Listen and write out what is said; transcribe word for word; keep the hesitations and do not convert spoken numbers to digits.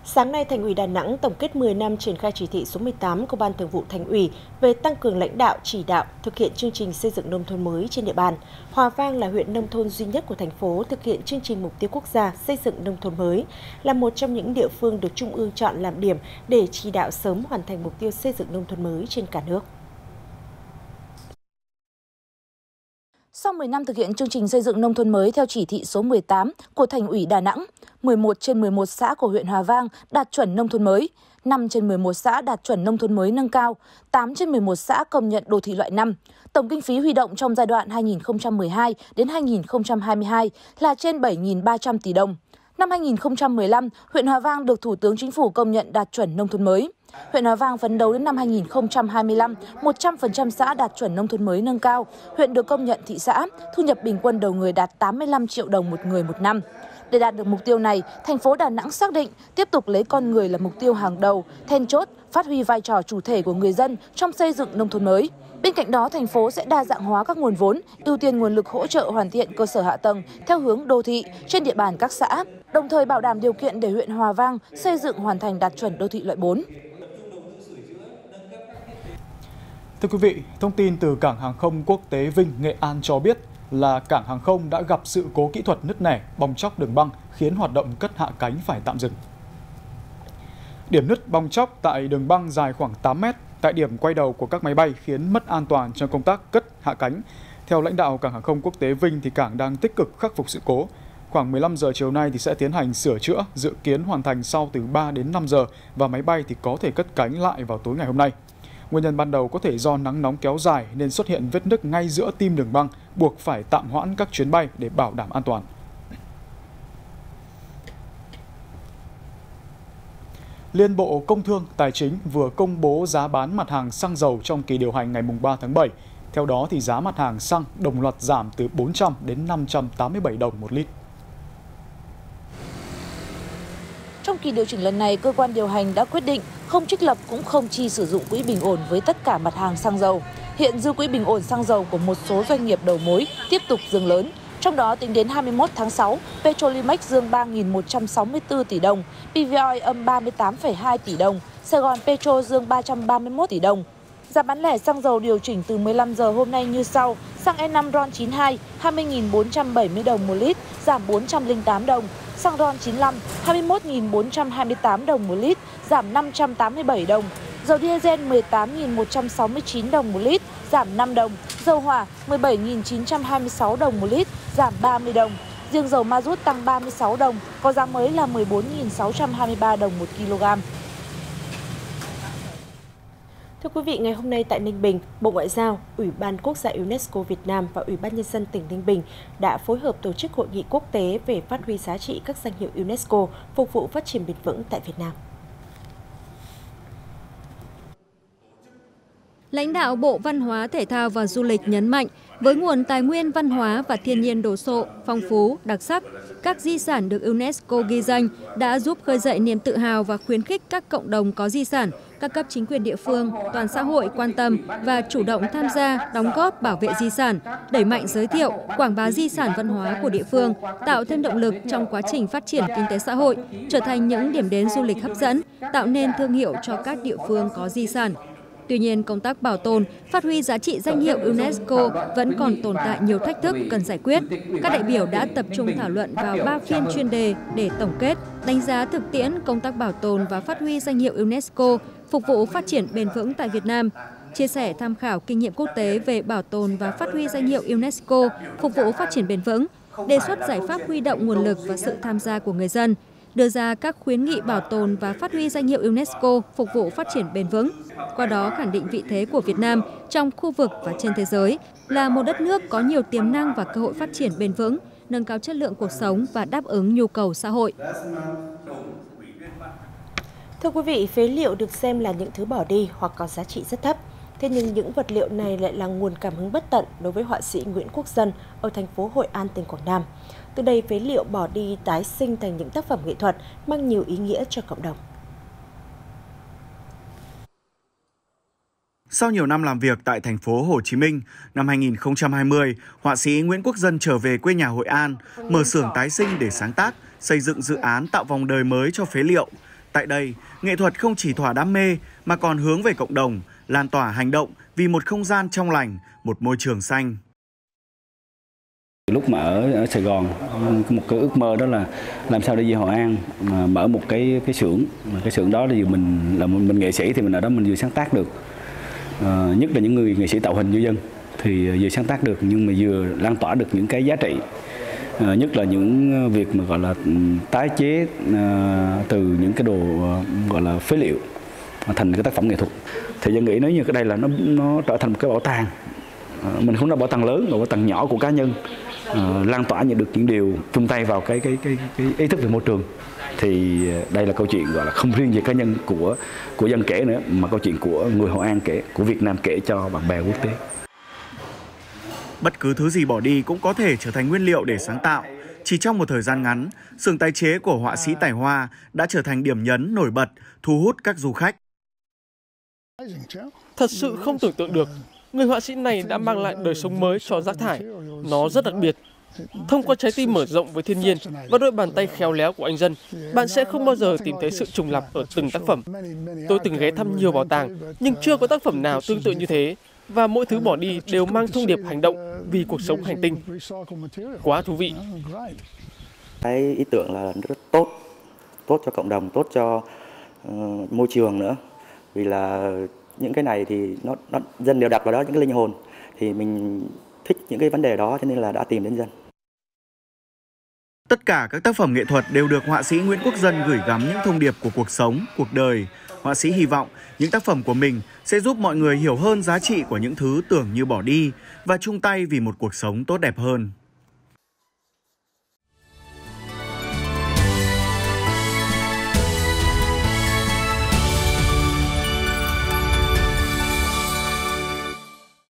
Sáng nay, Thành ủy Đà Nẵng tổng kết mười năm triển khai chỉ thị số mười tám của Ban Thường vụ Thành ủy về tăng cường lãnh đạo, chỉ đạo, thực hiện chương trình xây dựng nông thôn mới trên địa bàn. Hòa Vang là huyện nông thôn duy nhất của thành phố thực hiện chương trình mục tiêu quốc gia xây dựng nông thôn mới, là một trong những địa phương được Trung ương chọn làm điểm để chỉ đạo sớm hoàn thành mục tiêu xây dựng nông thôn mới trên cả nước. Sau mười năm thực hiện chương trình xây dựng nông thôn mới theo chỉ thị số mười tám của Thành ủy Đà Nẵng, mười một trên mười một xã của huyện Hòa Vang đạt chuẩn nông thôn mới, năm trên mười một xã đạt chuẩn nông thôn mới nâng cao, tám trên mười một xã công nhận đô thị loại năm. Tổng kinh phí huy động trong giai đoạn hai nghìn không trăm mười hai đến hai nghìn không trăm hai mươi hai là trên bảy nghìn ba trăm tỷ đồng. Năm hai nghìn không trăm mười lăm, huyện Hòa Vang được Thủ tướng Chính phủ công nhận đạt chuẩn nông thôn mới. Huyện Hòa Vang phấn đấu đến năm hai nghìn không trăm hai mươi lăm, một trăm phần trăm xã đạt chuẩn nông thôn mới nâng cao. Huyện được công nhận thị xã, thu nhập bình quân đầu người đạt tám mươi lăm triệu đồng một người một năm. Để đạt được mục tiêu này, thành phố Đà Nẵng xác định tiếp tục lấy con người là mục tiêu hàng đầu, then chốt, phát huy vai trò chủ thể của người dân trong xây dựng nông thôn mới. Bên cạnh đó, thành phố sẽ đa dạng hóa các nguồn vốn, ưu tiên nguồn lực hỗ trợ hoàn thiện cơ sở hạ tầng theo hướng đô thị trên địa bàn các xã, đồng thời bảo đảm điều kiện để huyện Hòa Vang xây dựng hoàn thành đạt chuẩn đô thị loại bốn. Thưa quý vị, thông tin từ Cảng hàng không quốc tế Vinh, Nghệ An cho biết là cảng hàng không đã gặp sự cố kỹ thuật nứt nẻ, bong tróc đường băng khiến hoạt động cất hạ cánh phải tạm dừng. Điểm nứt bong tróc tại đường băng dài khoảng tám mét tại điểm quay đầu của các máy bay khiến mất an toàn trong công tác cất hạ cánh. Theo lãnh đạo Cảng hàng không quốc tế Vinh thì cảng đang tích cực khắc phục sự cố. Khoảng mười lăm giờ chiều nay thì sẽ tiến hành sửa chữa, dự kiến hoàn thành sau từ ba đến năm giờ và máy bay thì có thể cất cánh lại vào tối ngày hôm nay. Nguyên nhân ban đầu có thể do nắng nóng kéo dài nên xuất hiện vết nứt ngay giữa tim đường băng, buộc phải tạm hoãn các chuyến bay để bảo đảm an toàn. Liên Bộ Công Thương Tài chính vừa công bố giá bán mặt hàng xăng dầu trong kỳ điều hành ngày ba tháng bảy. Theo đó thì giá mặt hàng xăng đồng loạt giảm từ bốn trăm đến năm trăm tám mươi bảy đồng một lít. Trong kỳ điều chỉnh lần này, cơ quan điều hành đã quyết định không trích lập cũng không chi sử dụng quỹ bình ổn với tất cả mặt hàng xăng dầu. Hiện dư quỹ bình ổn xăng dầu của một số doanh nghiệp đầu mối tiếp tục dâng lớn. Trong đó, tính đến hai mươi mốt tháng sáu, Petrolimex dương ba nghìn một trăm sáu mươi tư tỷ đồng, pê vê i âm ba mươi tám phẩy hai tỷ đồng, Sài Gòn Petro dương ba trăm ba mươi mốt tỷ đồng. Giá bán lẻ xăng dầu điều chỉnh từ mười lăm giờ hôm nay như sau: xăng E năm RON chín mươi hai hai mươi nghìn bốn trăm bảy mươi đồng một lít, giảm bốn trăm lẻ tám đồng. Xăng RON chín mươi lăm hai mươi mốt nghìn bốn trăm hai mươi tám đồng một lít, giảm năm trăm tám mươi bảy đồng. Dầu diesel mười tám nghìn một trăm sáu mươi chín đồng một lít, giảm năm đồng. Dầu hỏa mười bảy nghìn chín trăm hai mươi sáu đồng một lít, giảm ba mươi đồng. Riêng dầu ma rút tăng ba mươi sáu đồng, có giá mới là mười bốn nghìn sáu trăm hai mươi ba đồng một kg. Thưa quý vị, ngày hôm nay tại Ninh Bình, Bộ Ngoại giao, Ủy ban Quốc gia UNESCO Việt Nam và Ủy ban Nhân dân tỉnh Ninh Bình đã phối hợp tổ chức hội nghị quốc tế về phát huy giá trị các danh hiệu UNESCO phục vụ phát triển bền vững tại Việt Nam. Lãnh đạo Bộ Văn hóa, Thể thao và Du lịch nhấn mạnh, với nguồn tài nguyên văn hóa và thiên nhiên đồ sộ, phong phú, đặc sắc, các di sản được UNESCO ghi danh đã giúp khơi dậy niềm tự hào và khuyến khích các cộng đồng có di sản, các cấp chính quyền địa phương, toàn xã hội quan tâm và chủ động tham gia, đóng góp bảo vệ di sản, đẩy mạnh giới thiệu, quảng bá di sản văn hóa của địa phương, tạo thêm động lực trong quá trình phát triển kinh tế xã hội, trở thành những điểm đến du lịch hấp dẫn, tạo nên thương hiệu cho các địa phương có di sản. Tuy nhiên, công tác bảo tồn, phát huy giá trị danh hiệu UNESCO vẫn còn tồn tại nhiều thách thức cần giải quyết. Các đại biểu đã tập trung thảo luận vào ba phiên chuyên đề để tổng kết, đánh giá thực tiễn công tác bảo tồn và phát huy danh hiệu UNESCO phục vụ phát triển bền vững tại Việt Nam, chia sẻ tham khảo kinh nghiệm quốc tế về bảo tồn và phát huy danh hiệu UNESCO phục vụ phát triển bền vững, đề xuất giải pháp huy động nguồn lực và sự tham gia của người dân, đưa ra các khuyến nghị bảo tồn và phát huy danh hiệu UNESCO phục vụ phát triển bền vững, qua đó khẳng định vị thế của Việt Nam trong khu vực và trên thế giới là một đất nước có nhiều tiềm năng và cơ hội phát triển bền vững, nâng cao chất lượng cuộc sống và đáp ứng nhu cầu xã hội. Thưa quý vị, phế liệu được xem là những thứ bỏ đi hoặc có giá trị rất thấp. Thế nhưng những vật liệu này lại là nguồn cảm hứng bất tận đối với họa sĩ Nguyễn Quốc Dân ở thành phố Hội An, tỉnh Quảng Nam. Từ đây, phế liệu bỏ đi tái sinh thành những tác phẩm nghệ thuật mang nhiều ý nghĩa cho cộng đồng. Sau nhiều năm làm việc tại thành phố Hồ Chí Minh, năm hai nghìn không trăm hai mươi, họa sĩ Nguyễn Quốc Dân trở về quê nhà Hội An, mở xưởng tái sinh để sáng tác, xây dựng dự án tạo vòng đời mới cho phế liệu. Tại đây, nghệ thuật không chỉ thỏa đam mê mà còn hướng về cộng đồng, lan tỏa hành động vì một không gian trong lành, một môi trường xanh. Lúc mà ở, ở Sài Gòn, một cái ước mơ đó là làm sao để về Hội An mà mở một cái cái xưởng, mà cái xưởng đó thì mình là một mình nghệ sĩ thì mình ở đó mình vừa sáng tác được, à, nhất là những người nghệ sĩ tạo hình như dân thì vừa sáng tác được nhưng mà vừa lan tỏa được những cái giá trị, à, nhất là những việc mà gọi là tái chế à, từ những cái đồ gọi là phế liệu thành cái tác phẩm nghệ thuật. Thì dân nghĩ nếu như cái đây là nó nó trở thành một cái bảo tàng, à, mình không nói bảo tàng lớn mà bảo tàng nhỏ của cá nhân. Uh, lan tỏa những được những điều chung tay vào cái cái cái cái ý thức về môi trường thì đây là câu chuyện gọi là không riêng về cá nhân của của dân kể nữa mà câu chuyện của người Hội An kể, của Việt Nam kể cho bạn bè quốc tế. Bất cứ thứ gì bỏ đi cũng có thể trở thành nguyên liệu để sáng tạo. Chỉ trong một thời gian ngắn, xưởng tái chế của họa sĩ Tài Hoa đã trở thành điểm nhấn nổi bật, thu hút các du khách. Thật sự không tưởng tượng được, người họa sĩ này đã mang lại đời sống mới cho rác thải. Nó rất đặc biệt. Thông qua trái tim mở rộng với thiên nhiên và đôi bàn tay khéo léo của anh Dân, bạn sẽ không bao giờ tìm thấy sự trùng lặp ở từng tác phẩm. Tôi từng ghé thăm nhiều bảo tàng, nhưng chưa có tác phẩm nào tương tự như thế. Và mỗi thứ bỏ đi đều mang thông điệp hành động vì cuộc sống hành tinh. Quá thú vị. Cái ý tưởng là rất tốt, tốt cho cộng đồng, tốt cho uh, môi trường nữa. Vì là những cái này thì nó, nó dân đều đặt vào đó những cái linh hồn, thì mình thích những cái vấn đề đó cho nên là đã tìm đến Dân. Tất cả các tác phẩm nghệ thuật đều được họa sĩ Nguyễn Quốc Dân gửi gắm những thông điệp của cuộc sống, cuộc đời. Họa sĩ hy vọng những tác phẩm của mình sẽ giúp mọi người hiểu hơn giá trị của những thứ tưởng như bỏ đi và chung tay vì một cuộc sống tốt đẹp hơn.